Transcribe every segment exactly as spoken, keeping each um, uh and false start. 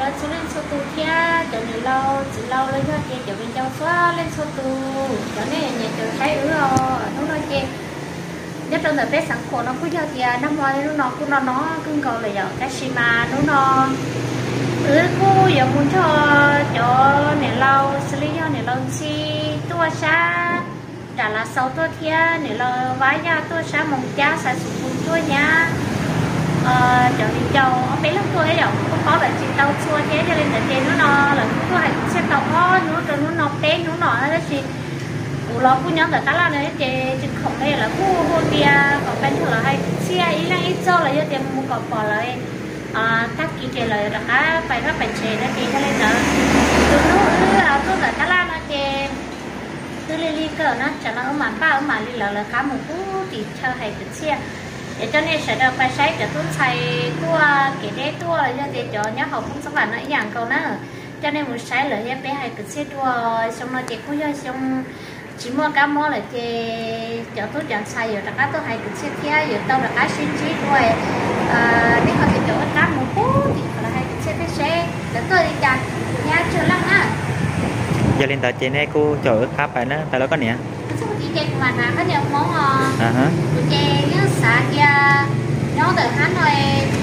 rồi chú lên số tu thia cho nên lâu chỉ lâu lên cho chị cho bên châu xóa lên số tu cho nên nhà cho thấy ứ rồi nó nói chị nhất trong đời bé sẵn khổ nó cứ cho thì năm ngoái nó nó cứ nó nó cứ gọi là giờ cái gì mà nó nó ứ cô giờ muốn cho cho nè lâu xử lý cho nè lâu chi tua xa trả là sau tua thia nè lâu vái ra tua xa mong cha sẽ sụp cùng tua nha cho đi châu ông bé lúc tôi ấy rồi có có là chị tàu xua thế cho nên là chị nó no là nó hay xem tàu ho nó rồi nó no té nó nọ đó chị cụ lo cụ nhóm là cá la này chị chị không đây là cụ hôn bia còn bên thường là hay xe ý là ít cho là do tiền mua cọp bỏ lại à các kỳ chị là là cá phải các bạn chị đó chị cho nên là từ nó là tôi là cá la nó chị từ li li cỡ nó chẳng là ở màn ba ở màn li là là cá một cú thì chơi hay cái xe để cho nên sẽ được bài sách để tôi xài tua cái đấy tua cho để cho nhớ học cũng các bạn nói dạng câu nữa cho nên một sai là em bé hay cứ xe tua xong rồi chị cũng cho xong chỉ mua cá mó là chị cho tôi chẳng xài rồi tất cả tôi hay cứ xe kia rồi tao là cá xin chí rồi để họ thì chỗ cá một phút thì là hay cứ xe cái xe để tôi đi chặt nhà chưa lắm á giờ lên tàu trên này cô chở cá phải nữa phải nó có nè chị chơi mà nào có nhiều món ngon à hả chơi nhớ xả kia nó từ hắn rồi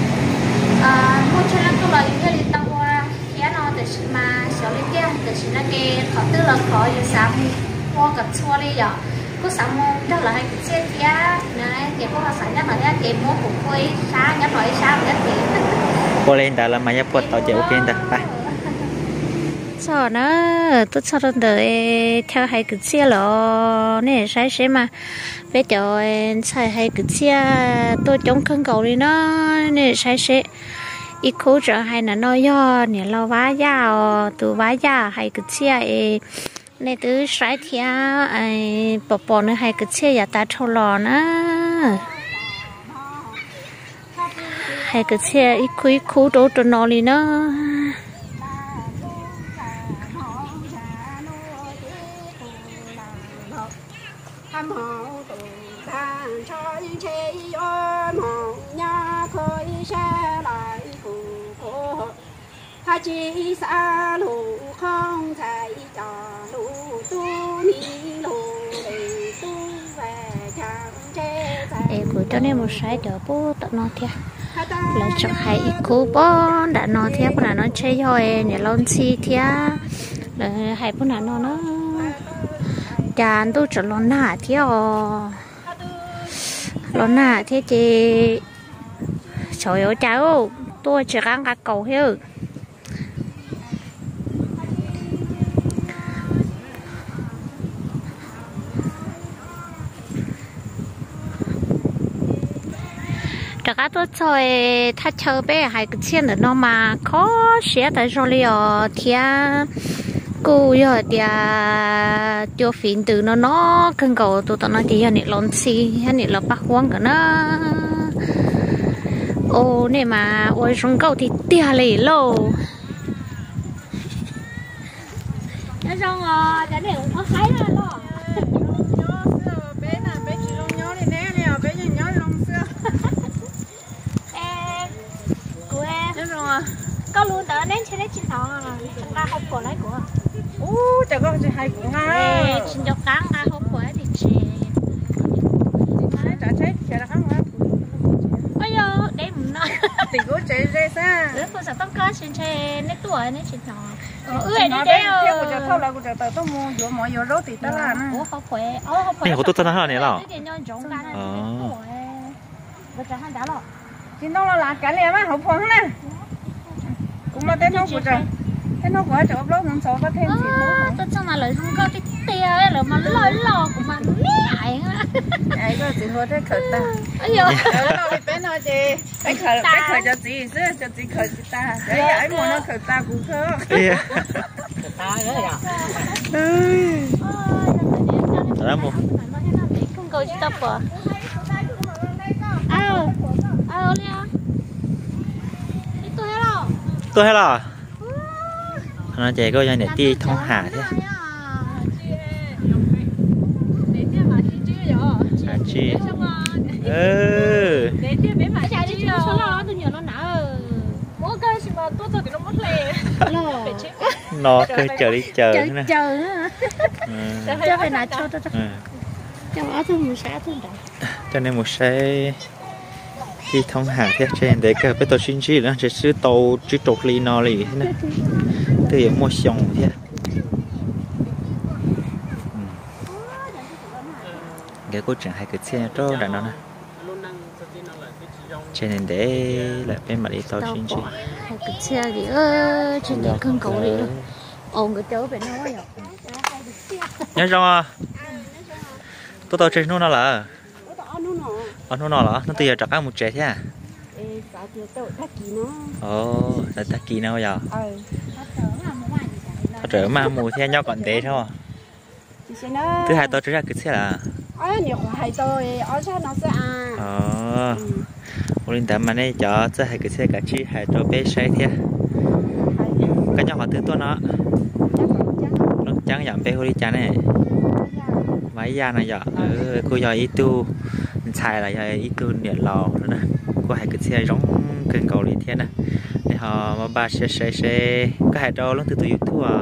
mua cho nó tôi là những cái tàu qua kia nó từ mà xíu lên kia từ xíu nó kia họ tư là khó như sao mua gặp xua đi giờ có sao mua chắc là hay cái xe kia này thì có là xả nhất là cái tiền mua cũng quay xa nhất rồi xa nhất thì cô lên tàu là mà nhập quật tàu chịu ok ta phải sao nó tôi sao tôi đợi theo hai cái xe lọ nè sai xe mà bây giờ sai hai cái xe tôi chống khăn cầu đi nó nè sai xe ít khổ trợ hay là nói do nè lo vá dao từ vá dao hai cái xe nè từ sai theo bỏ bỏ nữa hai cái xe giả ta thâu lò nữa hai cái xe ít khổ ít khổ đồ đồ nó đi nó chỉ xa lù không thấy cho lù tu mi lù để tu về chẳng che em cũng cho nên một sai đỡ bố tận nó thiệt là cho hai ít cú bó đã nó thiệt bữa nào nó chơi thôi để lon xi thiệt là hai bữa nào nó nó chán tôi cho lon nà thiệt lon nà thiệt chị trời ơi cháu tôi chỉ ăn cả cầu hết cả tôi chơi thắt chơi bé hay cái chuyện nữa nó mà khó xé tại sao liền thì cô giờ thì tiêu phim từ nó nó cần cầu tụi tao nó thì anh lon xi anh là bắt quăng cả nó ô này mà ôi rong cầu thì tia lì lô nó rong à đã để nó thấy rồi lo có luôn đỡ đến trên đấy chín thọ chúng ta không có lấy của u chẳng có gì hay của nga xin cho cá nga không có thì chị trả chết trả là không hết ôi yo để mình nói thì có chạy ra xa để cô sẽ tóc cá trên trên nét tuổi nét chín thọ ừ đi đấy theo của cha thâu là của cha tao tôi mua vừa mọi vừa rốt thì tao là nó không khỏe ô không khỏe này của tôi tao nói này nào ờ bây giờ hắn đã rồi chính đâu là cả liền á hậu phường nè cũng là tên nó của trời tên nó của chỗ đó không số có thêm gì nữa tôi cho mà lời không có cái tia ấy là mà lôi lò của mà mẹ ấy có gì luôn thế khởi ta ấy giờ nó bị bé nói gì cái khởi cái khởi cho gì chứ cho gì khởi ta đấy ấy muốn nó khởi ta cũng khởi ta nữa à đó mua không có gì tập à à à đi à tôi hết rồi tôi hết rồi nó chạy coi để đi thông hà thế à chi ừ để đi mấy mà chạy đi số lo tôi nhớ nó nở bố cơ xin mà tốt rồi thì nó mất lề. Nó cứ chờ đi chờ chờ nè. chờ á. Ừ. Cho phải nói cho cho cho. Ừ. Cho ở thôi một xã thôi đã. Cho nên một xe đi thông hạ thế trên để cả cái tàu xin chỉ là chỉ sư tàu chỉ trục ly nó lì thế này từ giờ mua xong thế cái cô chẳng hay cái xe cho đã nó nè cho nên để lại bên mặt đi tàu xin chỉ Hay cái xe gì ơ trên đường cân cầu đi luôn. Ồn cái chỗ bên nó vậy. nhớ không à tôi tàu trên nó là ở nó nó là nó từ giờ chắc ăn một trẻ thế à ồ là ta kỳ nào giờ ta trở mà mù theo nhau còn thế thôi thứ hai tôi trở ra cái xe là ờ ủa linh tạm mà này cho sẽ hai cái xe cả chi hai cho bé say thế cái nhau họ thứ tôi nó nó trắng giảm bé hôi chán này máy da này giờ ừ, cô giờ ít tu xài là giờ ít tu điện lò nữa nè có hai cái xe giống kênh cầu lý thiên nè để họ mà ba xe xe xe có hai trâu lớn từ từ youtube à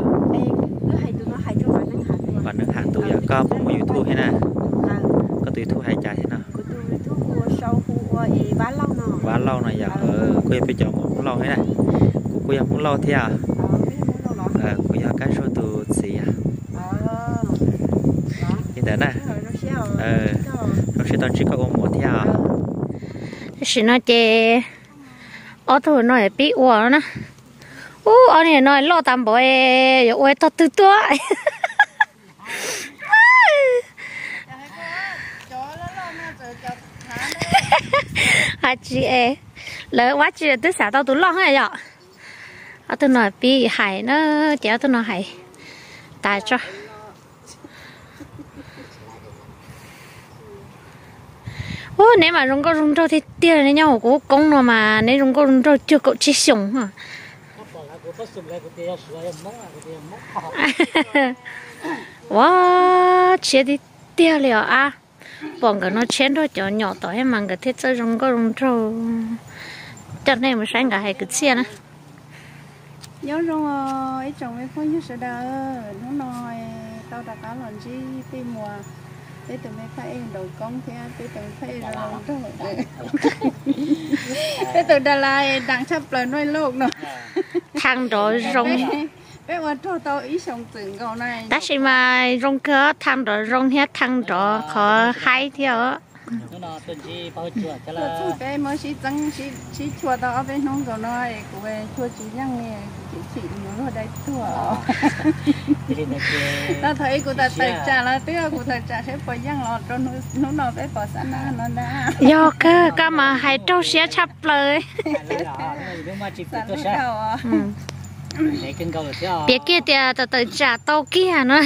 và nước hạt tụi giờ có một youtube thế nè có từ youtube hai trái thế nào bán lâu này giờ ừ, cô bây giờ muốn lâu thế này cô cô muốn lâu thế à ờ cô giờ cái số từ gì à như thế nè ờ nó sẽ toàn chỉ có ôm một theo chỉ nói chè ở thôi nói bị uổng nè u ở này nói lo tạm bội rồi uổng to từ to à chị ấy lỡ quá chị tôi xả tao tụi lo hay vậy ở tôi nói bị hại nó chéo tôi nói hại tại cho ô nếu mà rong có rong trâu thì tiền này nhau của công nó mà nếu rong có rong trâu chưa cậu chỉ sống hả wow chia đi tiền liệu à bọn cái nó chén thôi cho nhỏ tuổi mà cái thiết chơi rong có rong trâu cho nên mà sáng cả hai cái xe nữa nhớ rong ấy chồng ấy không như sẽ đỡ nó nói tao đã có lần gì tìm mùa để tụi mình phải đầu công thì để tụi mình phải đầu rồi để tụi Đà Lạt đang chấp lời nói lộc nữa thằng rồi rong bé mà cho tao ý xong từng câu này ta chỉ mà rong cơ thằng rồi rong hết thằng rồi khó hay theo nó tuần chi bao chùa cho là bé mới chỉ tăng chỉ chỉ chùa tao ở bên nông rồi nói của bé chùa chỉ nhang nghe chỉ chỉ nó ở đây chùa tao thấy của ta tài trả là tiếc của ta trả sẽ phải nhang lọt cho nó nó nó bé bỏ sẵn nó đã do cơ cơ mà hai trâu sẽ chắp lời biết kia thì tao tự trả tao kia nữa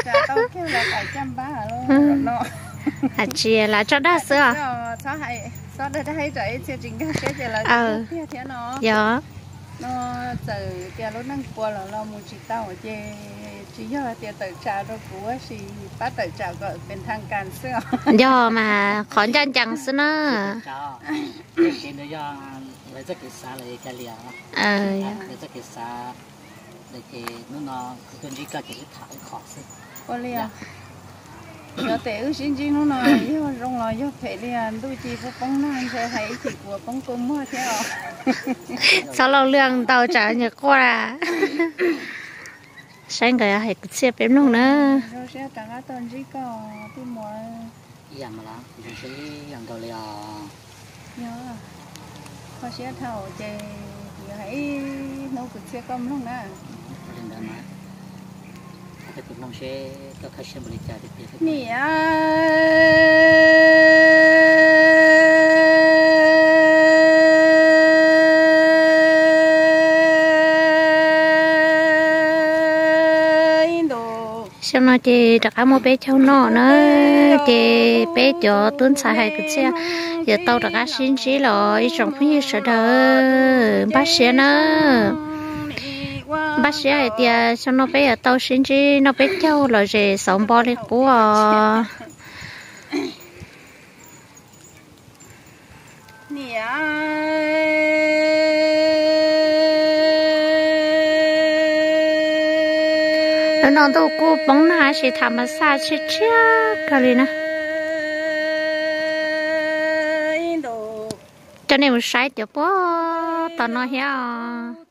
à chị là cho đa sữa sao hay sao đây hay chạy theo chính cái cái gì là kia thế nó dạ nó từ tiền lúc năng qua là lo một chỉ tao chỉ chỉ giờ tiền tự trả rồi của gì bắt tự trả gọiเป็นทางการเสื้อ do mà khỏi chân chẳng xí nữa tiền đấy do lấy rất cái xa lấy cái liều ờ lấy rất cái xa lấy cái nó nó tuần chi cả cái thảo khó xí có liều giờ tệ ư xin chi nó nói giờ rong lo giờ phải liền đôi chi có bóng nan sẽ thấy chỉ của bóng cơm mưa theo sao lâu lương tàu trả nhật qua sáng cái hay xe bếp nung nữa rồi sẽ cả các tuần chỉ có tìm mua dạng mà là chúng sẽ dạng đầu liều nhớ có sẽ thầu chè thì hãy nấu cực xe cơm luôn nè cái tụi nó sẽ có khách xem bữa chơi thì nè sao nó chị đặt áo mua bé cháu nó nữa chị bé cho tuấn xài hai cái xe giờ tao đặt áo xin chỉ rồi trong phía sợ đỡ bác sĩ nữa bác sĩ ấy thì sao nó bé ở tao xin chỉ nó bé cháu rồi gì sống bò lên của nè nó nó đâu cô bóng na sẽ thảm mà xa chết chết cái gì nè cho nên một sai tiểu bó tao nói hiểu